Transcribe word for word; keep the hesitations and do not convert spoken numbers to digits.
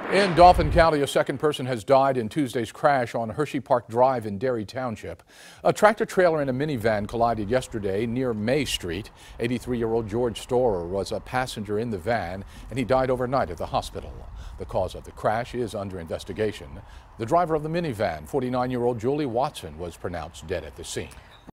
In Dauphin County, a second person has died in Tuesday's crash on Hersheypark Drive in Derry Township. A tractor-trailer and a minivan collided yesterday near May Street. eighty-three-year-old George Storer was a passenger in the van, and he died overnight at the hospital. The cause of the crash is under investigation. The driver of the minivan, forty-nine-year-old Julie Watson, was pronounced dead at the scene.